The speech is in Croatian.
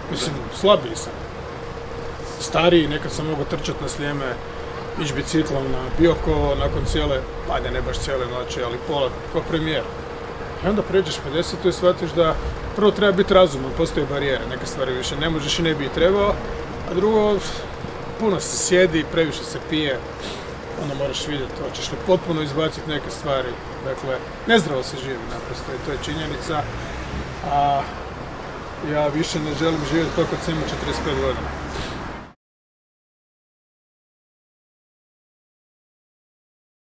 Mislim, slabiji sam. Stariji, nekad sam mogao trčati na Sljeme, ići biciklom na Biokovo nakon cijele, ajde ne baš cijele noći, ali pola, kao premijer. I onda pređeš 50 i shvatiš da prvo treba biti razuman, postoje barijere, neke stvari više ne možeš i ne bi i trebao, a drugo, puno se sjedi, previše se pije, onda moraš vidjeti, hoćeš li potpuno izbaciti neke stvari. Dakle, nezdravo se živi naprosto i to je činjenica, a ja više ne želim živjeti to kad sam imao 45 godina.